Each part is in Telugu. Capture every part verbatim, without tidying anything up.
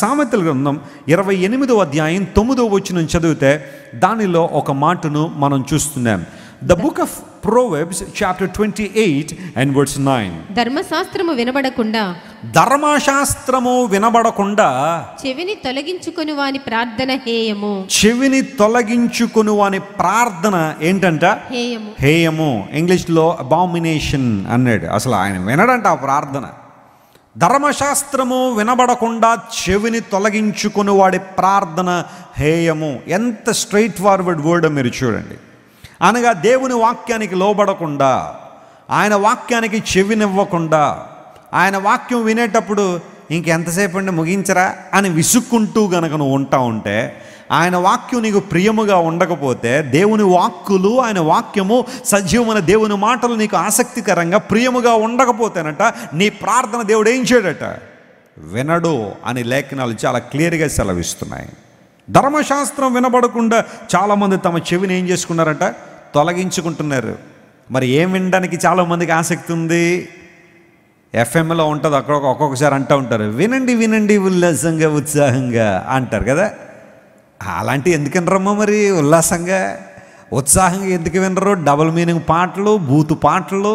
సామెతల గ్రంథం ఇరవై ఎనిమిదో అధ్యాయం తొమ్మిదో వచనం చదివితే దానిలో ఒక మాటను మనం చూస్తున్నాం. The book of Proverbs chapter twenty-eight and verse nine. ధర్మశాస్త్రము వినబడకుండా ధర్మశాస్త్రము వినబడకుండా చెవిని తొలగించుకొని వాని ప్రార్థన హేయము. చెవిని తొలగించుకొని వాని ప్రార్థన ఏంటంట? హేయము. హేయము. ఇంగ్లీష్లో అబామినేషన్ అన్నాడు. అసలు ఆయన వినడంట ఆ ప్రార్థన. ధర్మశాస్త్రము వినబడకుండా చెవిని తొలగించుకొని వాడి ప్రార్థన హేయము. ఎంత స్ట్రైట్ ఫార్వర్డ్ వర్డ్ మీరు చూడండి. అనగా దేవుని వాక్యానికి లోబడకుండా, ఆయన వాక్యానికి చెవినివ్వకుండా, ఆయన వాక్యం వినేటప్పుడు ఇంకెంతసేపు అండి ముగించరా అని విసుక్కుంటూ గనక నువ్వు ఉంటా ఉంటే, ఆయన వాక్యం నీకు ప్రియముగా ఉండకపోతే, దేవుని వాక్కులు ఆయన వాక్యము సజీవమైన దేవుని మాటలు నీకు ఆసక్తికరంగా ప్రియముగా ఉండకపోతేనట నీ ప్రార్థన దేవుడు ఏం చేయడట? వినడు అని లేఖనాలు చాలా క్లియర్గా సెలవిస్తున్నాయి. ధర్మశాస్త్రం వినబడకుండా చాలామంది తమ చెవిని ఏం చేసుకున్నారట? తొలగించుకుంటున్నారు. మరి ఏం వినడానికి చాలామందికి ఆసక్తి ఉంది? ఎఫ్ఎంలో ఉంటుంది, అక్కడ ఒక్కొక్కసారి అంటూ ఉంటారు, వినండి వినండి ఉల్లాసంగా ఉత్సాహంగా అంటారు కదా. అలాంటివి ఎందుకు వినరమ్మా మరి? ఉల్లాసంగా ఉత్సాహంగా ఎందుకు వినరు? డబుల్ మీనింగ్ పాటలు, బూతు పాటలు,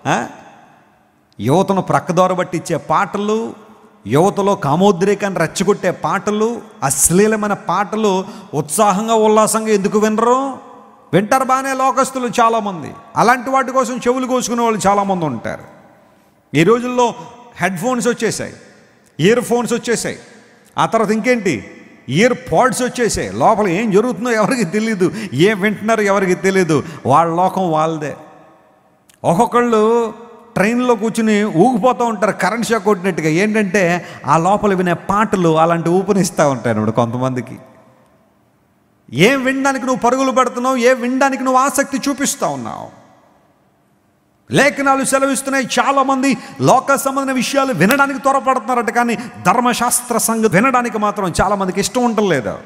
యువతను ప్రక్కదోర పట్టించే పాటలు, యువతలో కామోద్రేకాన్ని రెచ్చగొట్టే పాటలు, అశ్లీలమైన పాటలు ఉత్సాహంగా ఉల్లాసంగా ఎందుకు వినరు? వింటారు బాగానే లోకస్తులు చాలామంది. అలాంటి వాటి కోసం చెవులు కోసుకునే వాళ్ళు చాలామంది ఉంటారు. ఈ రోజుల్లో హెడ్ ఫోన్స్ వచ్చేసాయి, ఇయర్ ఫోన్స్ వచ్చేసాయి, ఆ తర్వాత ఇంకేంటి ఇయర్ పాడ్స్ వచ్చేసాయి. లోపల ఏం జరుగుతుందో ఎవరికి తెలియదు, ఏం వింటున్నారో ఎవరికి తెలియదు. వాళ్ళ లోకం వాళ్ళదే. ఒక్కొక్కళ్ళు ట్రైన్లో కూర్చుని ఊగిపోతూ ఉంటారు కరెంట్ షాక్ కొట్టినట్టుగా. ఏంటంటే ఆ లోపల వినే పాటలు అలాంటి ఊపనిస్తూ ఉంటాయి అన్నమాట కొంతమందికి. ఏం వినడానికి నువ్వు పరుగులు పెడుతున్నావు? ఏం వినడానికి నువ్వు ఆసక్తి చూపిస్తూ ఉన్నావు? లేఖనాలు సెలవిస్తున్నాయి, చాలామంది లోక సంబంధమైన విషయాలు వినడానికి త్వరపడుతున్నారట, కానీ ధర్మశాస్త్ర సంగతి వినడానికి మాత్రం చాలామందికి ఇష్టం ఉండలేదు.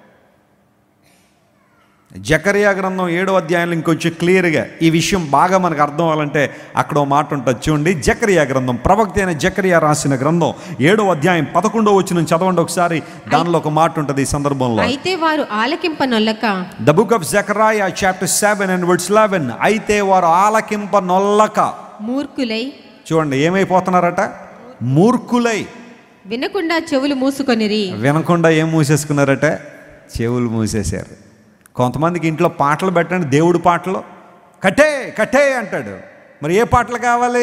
జకరియా గ్రంథం ఏడో అధ్యాయంలో ఇంకొంచెం క్లియర్గా ఈ విషయం బాగా మనకు అర్థం అవ్వాలంటే అక్కడ ఒక మాట ఉంటుంది చూడండి. జకరియా గ్రంథం, ప్రవక్త అయిన జకరియా రాసిన గ్రంథం ఏడో అధ్యాయం పదకొండో వచనం చదవండి ఒకసారి. దానిలో ఒక మాట ఉంటుంది ఈ సందర్భంలో. అయితే వారు ఆలకింపనొల్లక. The book of Zechariah chapter seven and verse eleven. అయితే వారు ఆలకింపనొల్లక. మూర్ఖులై. చూడండి ఏమైపోతున్నారట? మూర్ఖులై. వినకుండా చెవులు మూసుకొనిరి. వినకుండా ఏం మూసేసుకున్నారట? చెవులు మూసేశారు. కొంతమందికి ఇంట్లో పాటలు పెట్టండి, దేవుడు పాటలు కట్టే కట్టే అంటాడు. మరి ఏ పాటలు కావాలి?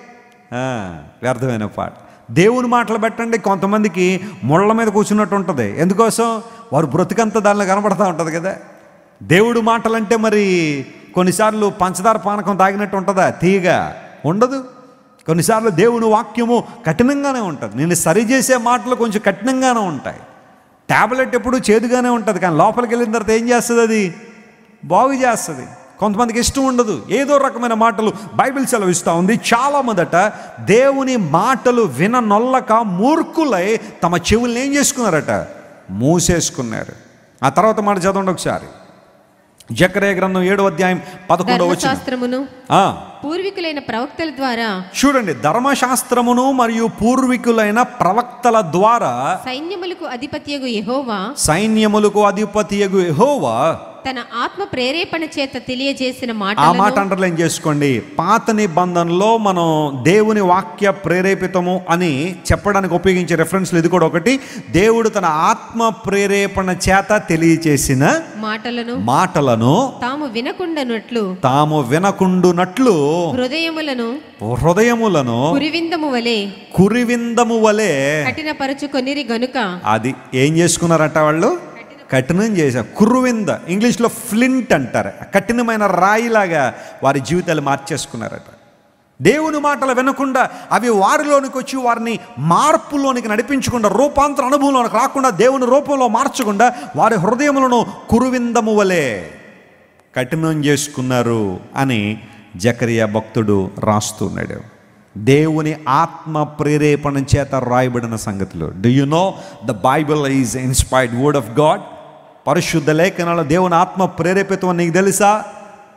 వ్యర్థమైన పాట. దేవుని మాటలు పెట్టండి, కొంతమందికి ముళ్ళ మీద కూర్చున్నట్టు ఉంటుంది. ఎందుకోసం? వారు బ్రతుకంతా దానిలో కనబడుతూ ఉంటుంది కదా. దేవుడు మాటలంటే మరి కొన్నిసార్లు పంచదార పానకం తాగినట్టు ఉంటుందా? తీయగా ఉండదు. కొన్నిసార్లు దేవుని వాక్యము కఠినంగానే ఉంటుంది. నేను సరిచేసే మాటలు కొంచెం కఠినంగానే ఉంటాయి. ట్యాబ్లెట్ ఎప్పుడు చేదుగానే ఉంటుంది, కానీ లోపలికి వెళ్ళిన తర్వాత ఏం చేస్తుంది? అది బాగు చేస్తుంది. కొంతమందికి ఇష్టం ఉండదు, ఏదో రకమైన మాటలు బైబిల్ సెలవిస్తూ ఉంది. చాలా మొదట దేవుని మాటలు విననొల్లక మూర్ఖులై తమ చెవుల్ని ఏం చేసుకున్నారట? మూసేసుకున్నారు. ఆ తర్వాత మాట చదవండి ఒకసారి. జకరియా గ్రంథం ఏడో అధ్యాయం పదకొండవ వచనం. పూర్వీకులైన ప్రవక్తల ద్వారా. చూడండి, ధర్మశాస్త్రమును మరియు పూర్వీకులైన ప్రవక్తల ద్వారా సైన్యములకు అధిపతియగు యెహోవా సైన్యములకు అధిపతియగు యెహోవా తన ఆత్మ ప్రేరేపణ చేత తెలియజేసిన మాట. ఆ మాట అండర్లైన్ చేసుకోండి. పాత నిబంధనలో మనం దేవుని వాక్య ప్రేరేపితము అని చెప్పడానికి ఉపయోగించే రెఫరెన్స్లు ఇది కూడా ఒకటి. దేవుడు తన ఆత్మ ప్రేరేపణ చేత తెలియజేసిన మాటలను మాటలను తాము వినకుండానట్లు తాము వినకుండునట్లు హృదయములను హృదయములను కురివిందము వలె కురివిందము వలె కఠినపరచుకొనిరి గనుక. అది ఏం చేసుకున్నారట? వాళ్ళు కఠినం చేశారు. కురువింద, ఇంగ్లీష్లో ఫ్లింట్ అంటారు. కఠినమైన రాయిలాగా వారి జీవితాలు మార్చేసుకున్నారట. దేవుని మాటలు వినకుండా అవి వారిలోనికి వచ్చి వారిని మార్పులోనికి నడిపించకుండా, రూపాంతర అనుభవంలోనికి రాకుండా, దేవుని రూపంలో మార్చకుండా వారి హృదయములను కురువిందము వలె కఠినం చేసుకున్నారు అని జకరియా భక్తుడు రాస్తున్నాడు. దేవుని ఆత్మ ప్రేరేపణ చేత రాయబడిన సంగతులు. Do you know the Bible is inspired word of God? పరిశుద్ధ లేఖనాలు దేవుని ఆత్మ ప్రేరేపితం అని నీకు తెలుసా?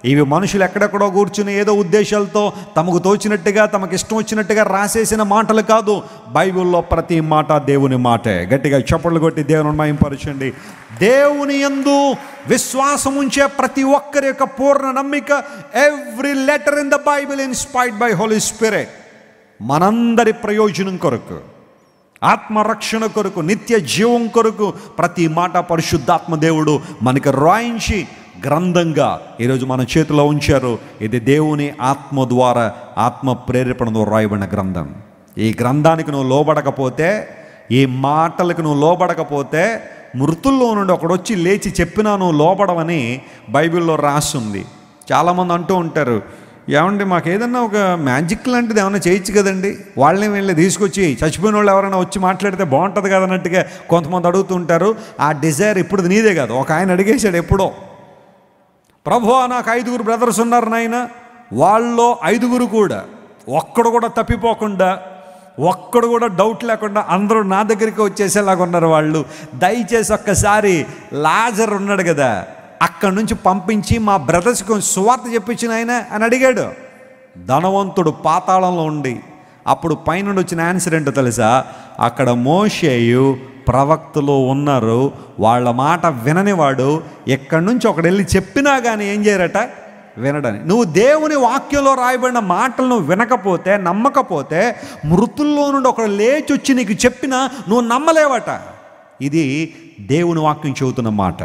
ఇవి మనుషులు ఎక్కడెక్కడో కూర్చుని ఏదో ఉద్దేశాలతో తమకు తోచినట్టుగా తమకు ఇష్టం వచ్చినట్టుగా రాసేసిన మాటలు కాదు. బైబిల్లో ప్రతి మాట దేవుని మాటే. గట్టిగా చప్పట్లు కొట్టి దేవుని మహిమపరచండి. దేవుని యందు విశ్వాసం ఉంచే ప్రతి ఒక్కరి యొక్క పూర్ణ నమ్మిక, every letter in the Bible inspired by Holy Spirit, మనందరి ప్రయోజనం కొరకు, ఆత్మరక్షణ కొరకు, నిత్య జీవం కొరకు ప్రతి మాట పరిశుద్ధాత్మ దేవుడు మనకి రాయించి గ్రంథంగా ఈరోజు మన చేతిలో ఉంచారు. ఇది దేవుని ఆత్మ ద్వారా, ఆత్మ ప్రేరేపణ ద్వారా రాయబడిన గ్రంథం. ఈ గ్రంథానికి నువ్వు లోబడకపోతే, ఈ మాటలకు నువ్వు లోబడకపోతే, మృతుల్లో నుండి ఒకడొచ్చి లేచి చెప్పినా నువ్వు లోబడవని బైబిల్లో రాస్తుంది. చాలామంది అంటూ ఉంటారు, ఏమండి మాకు ఏదన్నా ఒక మ్యాజిక్ లాంటిది ఏమైనా చేయొచ్చు కదండి, వాళ్ళని వెళ్ళి తీసుకొచ్చి చచ్చిపోయిన వాళ్ళు ఎవరైనా వచ్చి మాట్లాడితే బాగుంటుంది కదా అన్నట్టుగా కొంతమంది అడుగుతుంటారు. ఆ డిజైర్ ఇప్పుడు నీదే కాదు. ఒక ఆయన అడిగేశాడు ఎప్పుడో, ప్రభువా నాకు ఐదుగురు బ్రదర్స్ ఉన్నారు నాయన, వాళ్ళలో ఐదుగురు కూడా ఒక్కడు కూడా తప్పిపోకుండా, ఒక్కడు కూడా డౌట్ లేకుండా అందరూ నా దగ్గరికి వచ్చేసేలాగా ఉన్నారు వాళ్ళు. దయచేసి ఒక్కసారి లాజర్ ఉన్నాడు కదా, అక్కడి నుంచి పంపించి మా బ్రదర్స్కి సువార్త చెప్పించిన ఆయన అని అడిగాడు. ధనవంతుడు పాతాళంలో ఉండి, అప్పుడు పైనుండి వచ్చిన ఆన్సర్ ఏంటో తెలుసా? అక్కడ మోషేయు ప్రవక్తలు ఉన్నారు, వాళ్ళ మాట విననివాడు ఎక్కడి నుంచి ఒకడు వెళ్ళి చెప్పినా కానీ ఏం చేయరట, వినడని. నువ్వు దేవుని వాక్యంలో రాయబడిన మాటలను వినకపోతే, నమ్మకపోతే, మృతుల్లో నుండి ఒకడు లేచి వచ్చి నీకు చెప్పినా నువ్వు నమ్మలేవట. ఇది దేవుని వాక్యం చెబుతున్న మాట.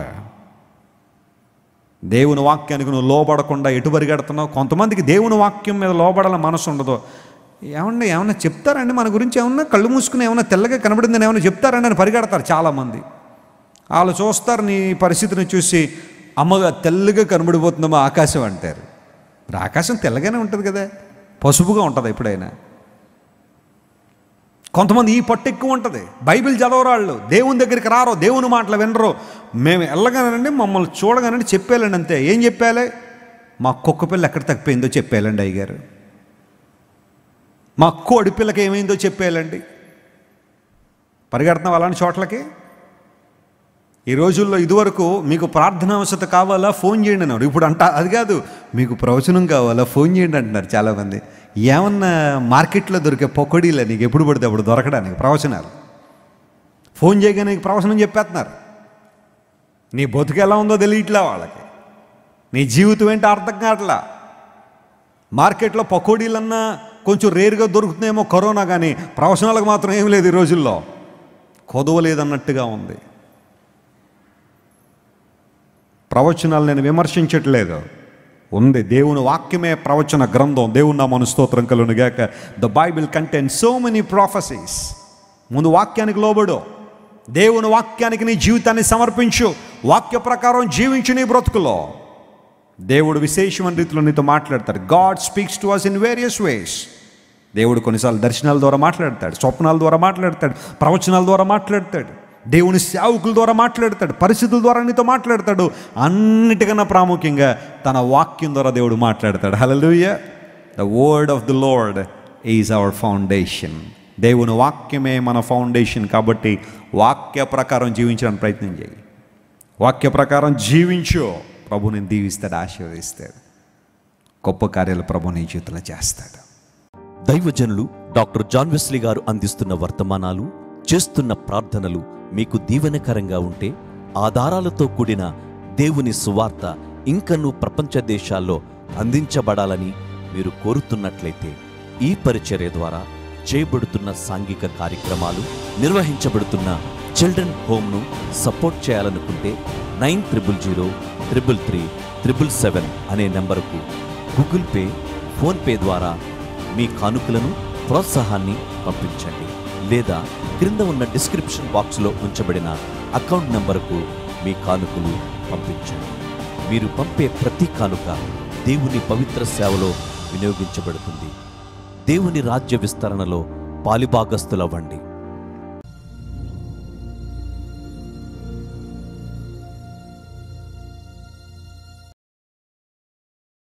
దేవుని వాక్యానికి నువ్వు లోబడకుండా ఎటు పరిగెడుతున్నావు? కొంతమందికి దేవుని వాక్యం మీద లోబడాల మనసు ఉండదు. ఏమన్నా ఏమన్నా చెప్తారండి మన గురించి, ఏమన్నా కళ్ళు మూసుకుని ఏమన్నా తెల్లగా కనబడిందని ఏమన్నా చెప్తారండి అని పరిగెడతారు చాలామంది. వాళ్ళు చూస్తారు నీ పరిస్థితిని చూసి, అమ్మగా తెల్లగా కనబడిపోతుందమ్మా ఆకాశం అంటారు. మరి ఆకాశం తెల్లగానే ఉంటుంది కదా, పసుపుగా ఉంటుంది ఎప్పుడైనా. కొంతమంది ఈ పట్టు ఎక్కువ ఉంటుంది, బైబిల్ చదవరాళ్ళు, దేవుని దగ్గరికి రారో, దేవుని మాటలు వినరు. మేము వెళ్ళగానండి మమ్మల్ని చూడగానండి చెప్పేయాలండి అంతే. ఏం చెప్పాలి? మా కుక్క పిల్ల ఎక్కడ తప్పిపోయిందో చెప్పేయాలండి అయ్యగారు, మా కోడి పిల్లకి ఏమైందో చెప్పేయాలండి. పరిగెడుతున్నాం అలాంటి చోట్లకి. ఈ రోజుల్లో ఇదివరకు మీకు ప్రార్థన అవసరం కావాలా ఫోన్ చేయండి అన్నారు. ఇప్పుడు అంట అది కాదు, మీకు ప్రవచనం కావాలా ఫోన్ చేయండి అంటున్నారు చాలామంది. ఏమన్నా మార్కెట్లో దొరికే పొక్కడీలే నీకు ఎప్పుడు పడితే అప్పుడు దొరకడానికి ప్రవచనాలు. ఫోన్ చేయగానే నీకు ప్రవచనం చెప్పేస్తున్నారు. నీ బతుకు ఎలా ఉందో తెలియట్లా వాళ్ళకి, నీ జీవితం ఏంటో అర్థం కావట్లా. మార్కెట్లో పకోడీలన్నా కొంచెం రేరుగా దొరుకుతున్నాయేమో కరోనా, కానీ ప్రవచనాలకు మాత్రం ఏం లేదు ఈ రోజుల్లో, కొదవలేదన్నట్టుగా ఉంది. ప్రవచనాలు నేను విమర్శించట్లేదు, ఉంది. దేవుని వాక్యమే ప్రవచన గ్రంథం. దేవుని నామమున స్తోత్రం కలుగును గాక. The Bible contains so many prophecies. ముందు వాక్యానికి లోబడు, దేవుని వాక్యానికి నీ జీవితాన్ని సమర్పించు, వాక్య ప్రకారం జీవించు నీ బ్రతుకులో. దేవుడు విశేషమైన రీతిలో నీతో మాట్లాడతాడు. God speaks to us in various ways. దేవుడు కొన్నిసార్లు దర్శనాల ద్వారా మాట్లాడతాడు, స్వప్నాల ద్వారా మాట్లాడతాడు, ప్రవచనాల ద్వారా మాట్లాడతాడు, దేవుని సేవకుల ద్వారా మాట్లాడతాడు, పరిస్థితుల ద్వారా నీతో మాట్లాడతాడు. అన్నిటికన్నా ప్రాముఖ్యంగా తన వాక్యం ద్వారా దేవుడు మాట్లాడతాడు. Hallelujah. The word of the Lord is our foundation. దేవుని వాక్యమే మన ఫౌండేషన్. కాబట్టి వాక్య ప్రకారం జీవించడానికి ప్రయత్నం చేయి. వాక్య ప్రకారం జీవించు, ప్రభు నేను దీవిస్తాడు, ఆశీర్వదిస్తాడు. గొప్ప కార్యాలు ప్రభు నీ జీవితంలో చేస్తాడు. దైవజనులు డాక్టర్ జాన్ వెస్లీ గారు అందిస్తున్న వర్తమానాలు, చేస్తున్న ప్రార్థనలు మీకు దీవెనకరంగా ఉంటే, ఆధారాలతో కూడిన దేవుని సువార్త ఇంకనూ ప్రపంచ దేశాల్లో అందించబడాలని మీరు కోరుతున్నట్లయితే, ఈ పరిచర్య ద్వారా చేయబడుతున్న సాంఘిక కార్యక్రమాలు, నిర్వహించబడుతున్న చిల్డ్రన్ హోమ్ను సపోర్ట్ చేయాలనుకుంటే nine triple zero triple three triple seven అనే నెంబరుకు గూగుల్ పే, ఫోన్పే ద్వారా మీ కానుకలను, ప్రోత్సాహాన్ని పంపించండి. లేదా క్రింద ఉన్న డిస్క్రిప్షన్ బాక్స్లో ఉంచబడిన అకౌంట్ నంబరుకు మీ కానుకలు పంపించండి. మీరు పంపే ప్రతి కానుక దేవుని పవిత్ర సేవలో వినియోగించబడుతుంది. దేవుని రాజ్య విస్తరణలో పాలిభాగస్తులవ్వండి.